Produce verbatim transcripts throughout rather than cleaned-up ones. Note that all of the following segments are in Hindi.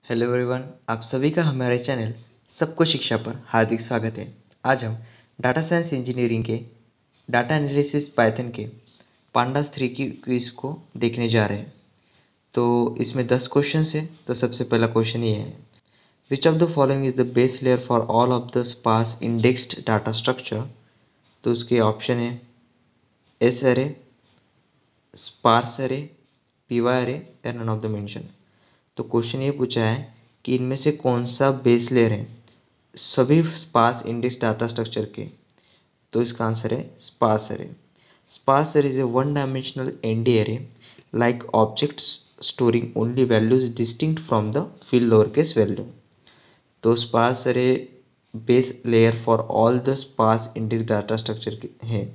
हेलो एवरीवन, आप सभी का हमारे चैनल सबको शिक्षा पर हार्दिक स्वागत है। आज हम डाटा साइंस इंजीनियरिंग के डाटा एनालिसिस पाइथन के पांडास थ्री की क्विज को देखने जा रहे हैं। तो इसमें दस क्वेश्चन है। तो सबसे पहला क्वेश्चन ये है, which of the following is the base layer for all of the sparse indexed data structure. तो उसके ऑप्शन है एस अरे, स्पार्स अरे, पीवाई अरे या नन ऑफ द मेंशन। तो क्वेश्चन ये पूछा है कि इनमें से कौन सा बेस लेयर है सभी स्पार्स इंडेक्स डाटा स्ट्रक्चर के। तो इसका आंसर है sparse array. Sparse array is a one dimensional ND array like objects storing only values distinct from the fill lower case value. तो sparse array base layer for all the sparse index data structure के है।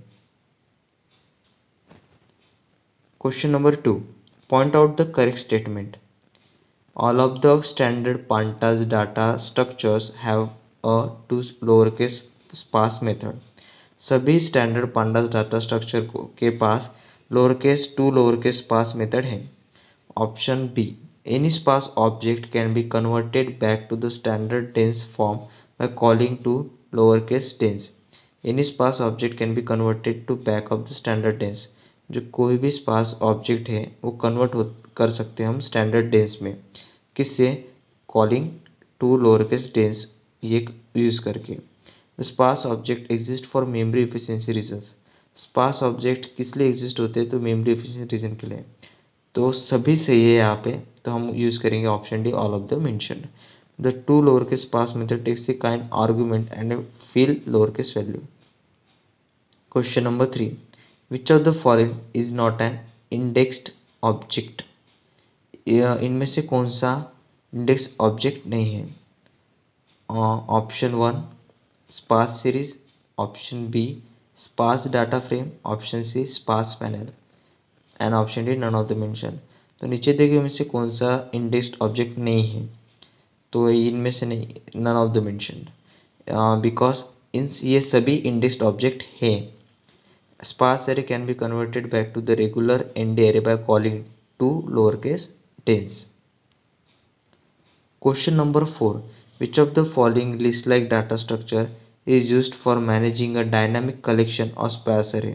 Question number two, point out the correct statement. All of the standard pandas data structures have a two lowercase sparse method. सभी स्टैंडर्ड pandas डाटा स्ट्रक्चर को के पास lowercase to lowercase sparse method है। Option B, any sparse object can be converted back to the standard dense form by calling to lowercase dense. Any sparse object can be converted to back of the standard dense. जो कोई भी स्पार्स ऑब्जेक्ट है वो कन्वर्ट हो कर सकते हैं हम स्टैंडर्ड डेंस में, किससे? Calling to lower case dense ये यूज़ करके। Sparse object exist for memory efficiency reasons. Sparse object किस लिए एग्जिस्ट होते हैं? तो मेमोरी एफिशिएंसी रीजन के लिए। तो सभी सही है यहाँ पे, तो हम यूज़ करेंगे option D, all of the mentioned. The to lower case sparse method takes a kind argument and a fill lower case value. Question number three, which of the following is not an indexed object. इनमें से कौन सा इंडेक्स ऑब्जेक्ट नहीं है? Option one sparse series, option B sparse data frame, option C sparse panel and option D none of the mention. तो नीचे देखिए इनमें से कौन सा इंडेक्स्ड ऑब्जेक्ट नहीं है? तो इनमें से नहीं, none of the mention, because इन ये सभी इंडेक्स्ड ऑब्जेक्ट है। Sparse array can be converted back to the regular end array by calling to lowercase tens. Question number four, which of the following list like data structure is used for managing a dynamic collection of sparse array?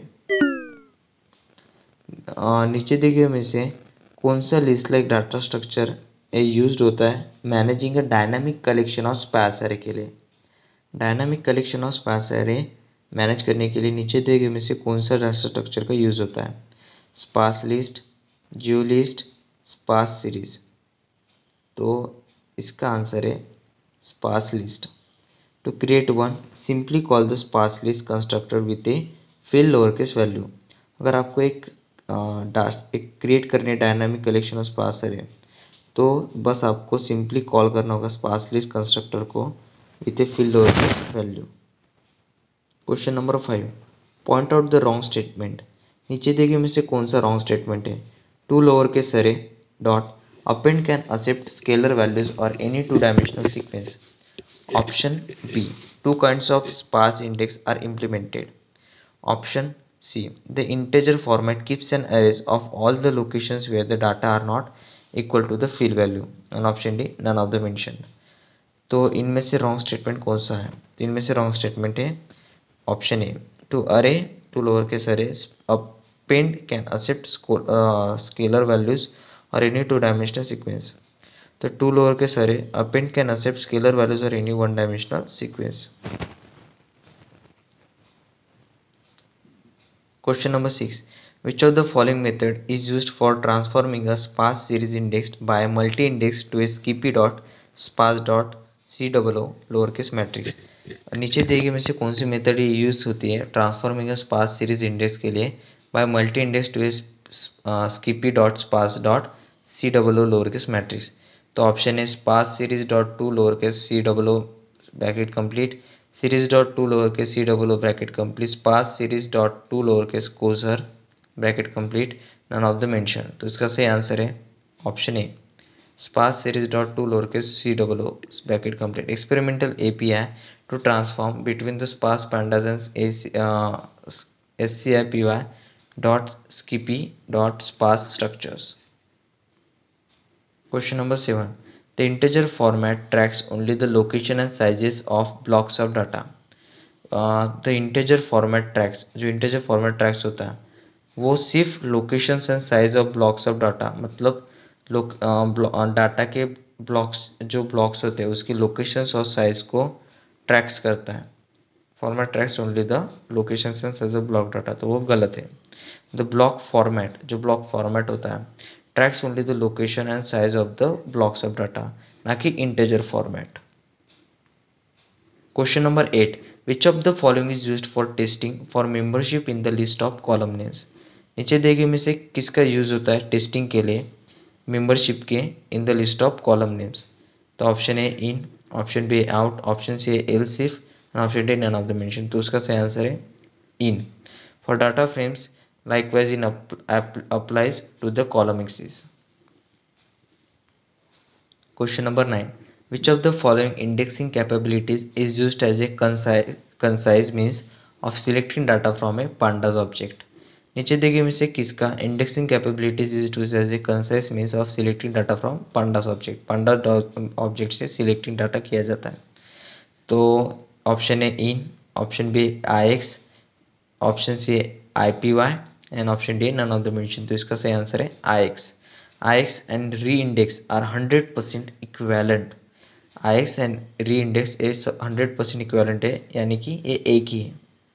uh, नीचे देखिए में से कौन सा list like data structure use होता है managing a dynamic collection of sparse array के लिए। Dynamic collection of sparse array manage करने के लिए नीचे दिए गए में से कौन सा डाटा स्ट्रक्चर का यूज़ होता है? Sparse list, geo list, sparse series. तो इसका आंसर है sparse list. To create one simply call the sparse list constructor with a fill lower case value. अगर आपको एक एक क्रिएट करने dynamic collection of sparse array, तो बस आपको सिंपली कॉल करना होगा स्पार्स लिस्ट कंस्ट्रक्टर को with a fill lower case value. Question number five, point out the wrong statement. नीचे देखिए में से कौन सा रॉन्ग स्टेटमेंट है? To lower case array dot append can accept scalar values और any two dimensional sequence. Option B, two kinds of sparse index are implemented. Option C, the integer format keeps an arrays of all the locations where the data are not equal to the fill value and option D, none of the mentioned। तो इनमें से रॉन्ग स्टेटमेंट कौन सा है? तो इनमें से रॉन्ग स्टेटमेंट है option A, to array to lower case array append can accept scalar values और एनी टू डायमेंशनल सीक्वेंस। तो to lower case array append can accept scalar values और any one dimensional sequence. Question number six, which of the following method is used for transforming a sparse series indexed by multi-index to a skippy dot sparse dot c double o lowercase matrix। नीचे दिए गए में से कौन सी मेथड यूज होती है transforming a sparse series index के लिए by multi index to a SciPy dot sparse dot C double O lowercase matrix. तो ऑप्शन है sparse series dot to lowercase C double O bracket complete, series dot to lower case C double O bracket complete, sparse series dot to lower case कोसर bracket complete, none of the mention. तो इसका सही आंसर है option A, sparse series dot to lower case C double O bracket complete. Experimental API to transform between the sparse pandas and S C I P Y dot SciPy dot sparse structures. Question number seven, The integer format tracks only the location and sizes of blocks of data. The integer format tracks, जो इंटेजर फॉर्मेट ट्रैक्स होता है वो सिर्फ locations and size of blocks of data, मतलब लोक डाटा के ब्लॉक्स, जो ब्लॉक्स होते हैं उसकी लोकेशंस और साइज को ट्रैक्स करता है. Format tracks only the locations and size of block data, तो वो गलत है. द ब्लॉक फॉर्मेट, जो ब्लॉक फॉर्मेट होता है tracks only the location and size of the blocks of data, ना कि integer format. Question number eight. Which of the following is used for testing for membership in the list of column names. नीचे दिए गए में से किसका यूज होता है टेस्टिंग के लिए मेंबरशिप के in the list of column names. तो option A in, option B out, option C else if, option D none of the mention. तो उसका सही आंसर है in. For data frames likewise in applies to the column axis. Question number nine. Which of the following indexing capabilities is used as a concise, concise means of selecting data from a pandas object. नीचे दिए गए में से किसका indexing capabilities is used as a concise means of selecting data from pandas object. pandas object से सिलेक्टिंग डाटा किया जाता है. तो option A in, option B I X, option C I P Y and option D none of the mention. तो इसका सही आंसर है I X. I X and reindex are hundred percent equivalent. I X and reindex a hundred percent equivalent है, यानी कि ये एक ही है.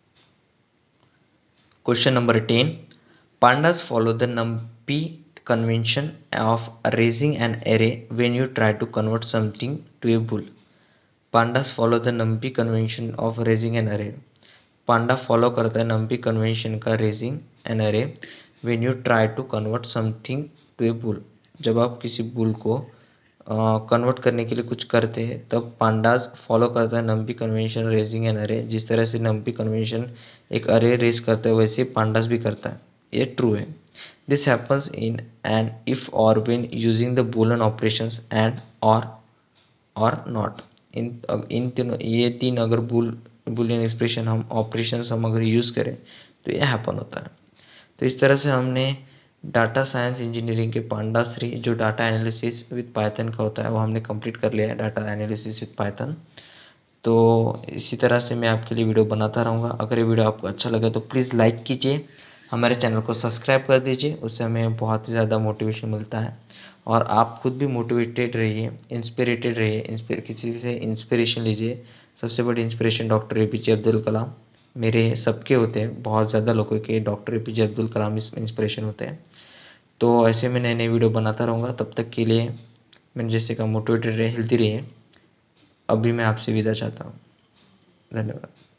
Question number ten. Pandas follow the NumPy convention of raising an array when you try to convert something to a bool. Pandas follow the NumPy convention of raising an array. Panda follow करता है नंपी कन्वेंशन का raising an array when you try to convert something to a bool. जब आप किसी बुल को कन्वर्ट uh, करने के लिए कुछ करते हैं तब पांडाज फॉलो करता है नंपी कन्वेंशन रेजिंग एन अरे. जिस तरह से नंपी कन्वेंशन एक अरे रेज करता है वैसे पांडाज भी करता है. ये ट्रू है. This happens in an if or when using the boolean operations and or or not. इन इन तीनों, ये तीन अगर बुल बूलियन एक्सप्रेशन हम ऑपरेशंस हम अगर यूज़ करें तो ये हैपन होता है. तो इस तरह से हमने डाटा साइंस इंजीनियरिंग के पांडास थ्री जो डाटा एनालिसिस विद पाइथन का होता है वो हमने कंप्लीट कर लिया है, डाटा एनालिसिस विद पाइथन. तो इसी तरह से मैं आपके लिए वीडियो बनाता रहूँगा. अगर ये वीडियो आपको अच्छा लगे तो प्लीज़ लाइक कीजिए, हमारे चैनल को सब्सक्राइब कर दीजिए, उससे हमें बहुत ही ज़्यादा मोटिवेशन मिलता है. और आप खुद भी मोटिवेटेड रहिए, इंस्पिरेटेड रहिए, इंस्पिर किसी से इंस्पिरेशन लीजिए. सबसे बड़ी inspiration doctor A P J Abdul Kalam, मेरे सबके होते हैं, बहुत ज़्यादा लोगों के doctor A P J Abdul Kalam inspiration होते हैं. तो ऐसे में नए नए वीडियो बनाता रहूँगा. तब तक के लिए मैंने जैसे कहा मोटिवेटेड रहे, हेल्दी रहिए. अभी मैं आपसे विदा चाहता हूँ. धन्यवाद.